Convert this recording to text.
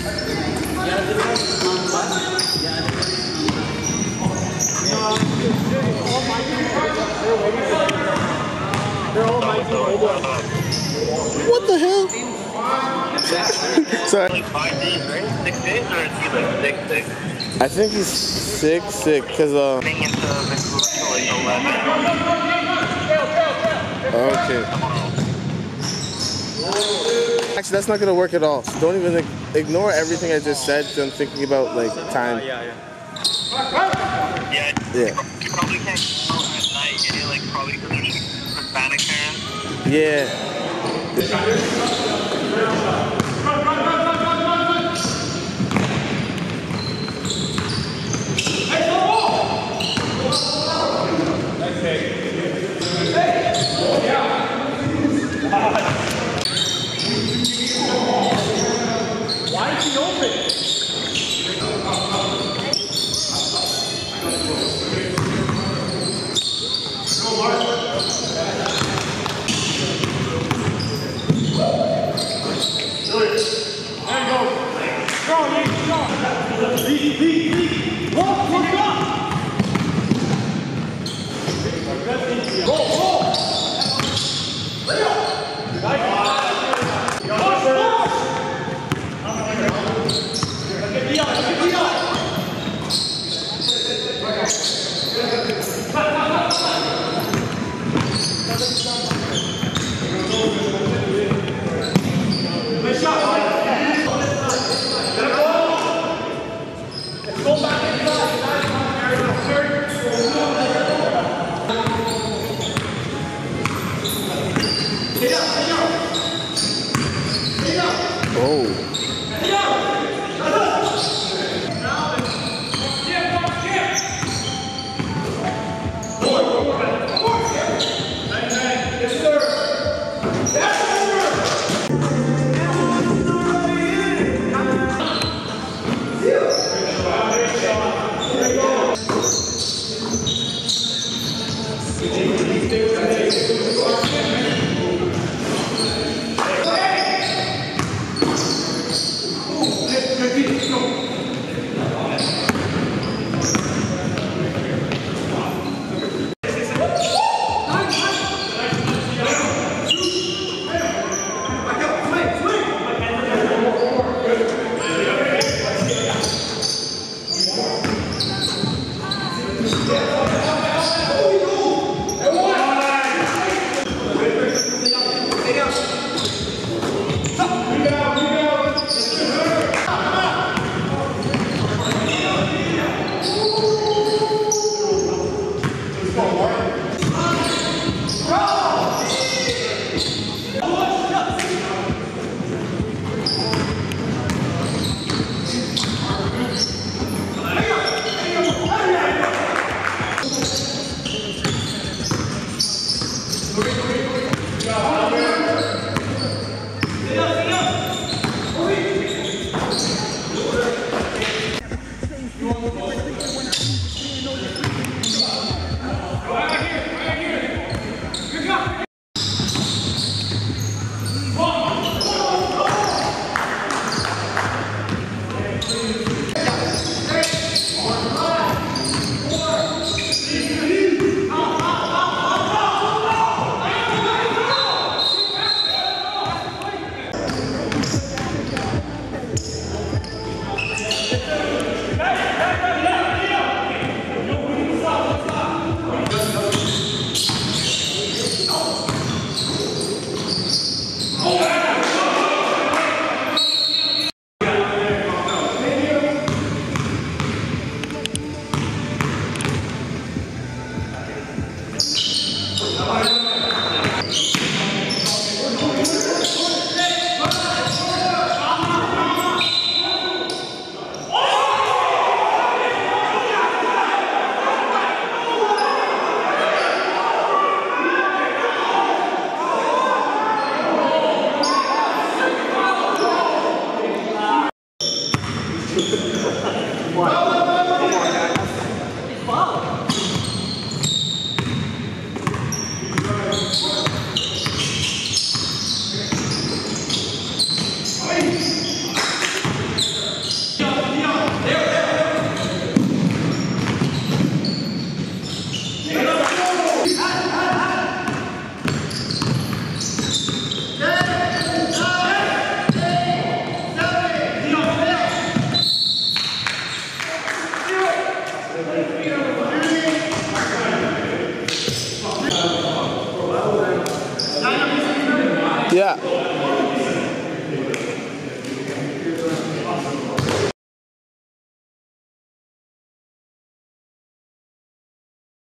What the hell? Sorry. Like 5 days, right? 6 days, or is he like 6? I think he's 6 because Coming into Vancouver till like 11. okay. Actually, that's not gonna work at all. So don't even ignore everything I just said. I'm thinking about like time. Yeah. Yeah. You probably can't go at night, and you're like probably because there's Hispanic parents. Yeah. Why is he open? Wow.